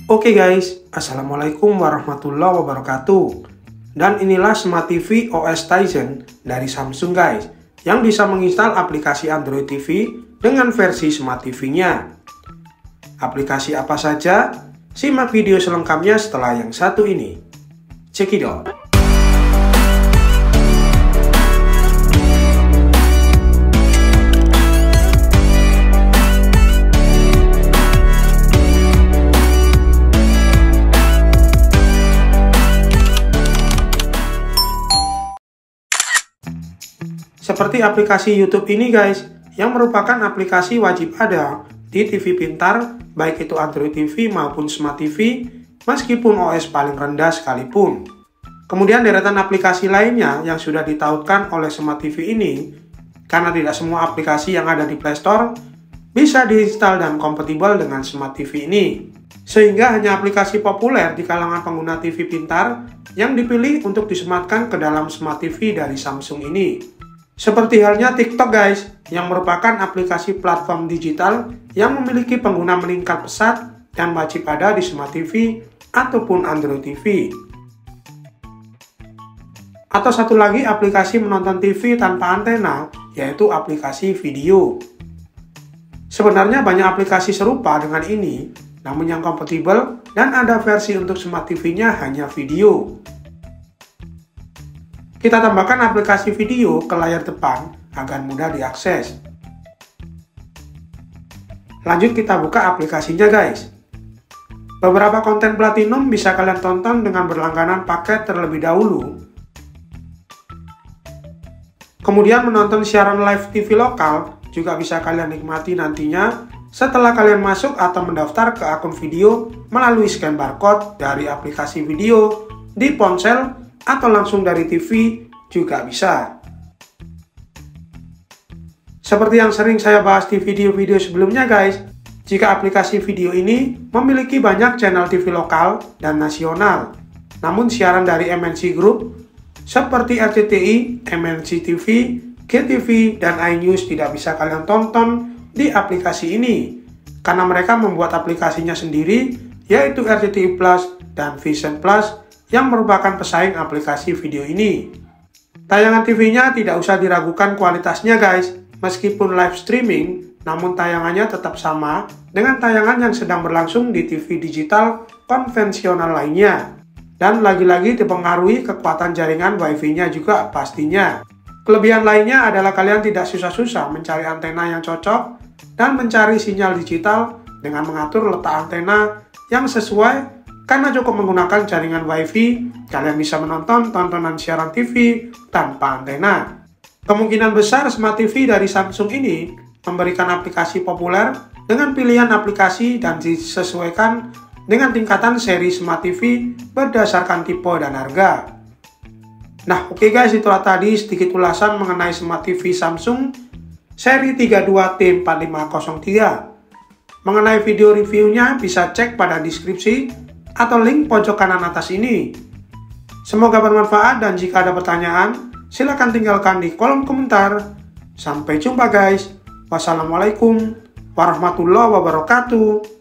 Oke guys, Assalamualaikum warahmatullahi wabarakatuh. Dan inilah Smart TV OS Tizen dari Samsung guys, yang bisa menginstal aplikasi Android TV dengan versi Smart TV-nya. Aplikasi apa saja? Simak video selengkapnya setelah yang satu ini. Cekidot. Seperti aplikasi YouTube ini guys, yang merupakan aplikasi wajib ada di TV pintar, baik itu Android TV maupun Smart TV, meskipun OS paling rendah sekalipun. Kemudian deretan aplikasi lainnya yang sudah ditautkan oleh Smart TV ini, karena tidak semua aplikasi yang ada di Play Store bisa diinstal dan kompatibel dengan Smart TV ini. Sehingga hanya aplikasi populer di kalangan pengguna TV pintar yang dipilih untuk disematkan ke dalam Smart TV dari Samsung ini. Seperti halnya TikTok guys, yang merupakan aplikasi platform digital yang memiliki pengguna meningkat pesat dan wajib ada di Smart TV ataupun Android TV. Atau satu lagi aplikasi menonton TV tanpa antena, yaitu aplikasi video. Sebenarnya banyak aplikasi serupa dengan ini, namun yang kompatibel dan ada versi untuk Smart TV-nya hanya video. Kita tambahkan aplikasi video ke layar depan agar mudah diakses. Lanjut kita buka aplikasinya guys. Beberapa konten platinum bisa kalian tonton dengan berlangganan paket terlebih dahulu. Kemudian menonton siaran live TV lokal juga bisa kalian nikmati nantinya setelah kalian masuk atau mendaftar ke akun video melalui scan barcode dari aplikasi video di ponsel atau langsung dari TV juga bisa. Seperti yang sering saya bahas di video-video sebelumnya guys, jika aplikasi video ini memiliki banyak channel TV lokal dan nasional, namun siaran dari MNC Group seperti RCTI, MNC TV, GTV, dan iNews tidak bisa kalian tonton di aplikasi ini karena mereka membuat aplikasinya sendiri, yaitu RCTI Plus dan Vision Plus yang merupakan pesaing aplikasi video ini. Tayangan TV-nya tidak usah diragukan kualitasnya guys, meskipun live streaming, namun tayangannya tetap sama dengan tayangan yang sedang berlangsung di TV digital konvensional lainnya. Dan lagi-lagi dipengaruhi kekuatan jaringan WiFi-nya juga pastinya. Kelebihan lainnya adalah kalian tidak susah-susah mencari antena yang cocok dan mencari sinyal digital dengan mengatur letak antena yang sesuai. Karena cukup menggunakan jaringan WiFi, kalian bisa menonton tontonan siaran TV tanpa antena. Kemungkinan besar Smart TV dari Samsung ini memberikan aplikasi populer dengan pilihan aplikasi dan disesuaikan dengan tingkatan seri Smart TV berdasarkan tipe dan harga. Nah oke guys, itulah tadi sedikit ulasan mengenai Smart TV Samsung seri 32T4503. Mengenai video reviewnya bisa cek pada deskripsi atau link pojok kanan atas ini. Semoga bermanfaat dan jika ada pertanyaan, silakan tinggalkan di kolom komentar. Sampai jumpa guys. Wassalamualaikum warahmatullahi wabarakatuh.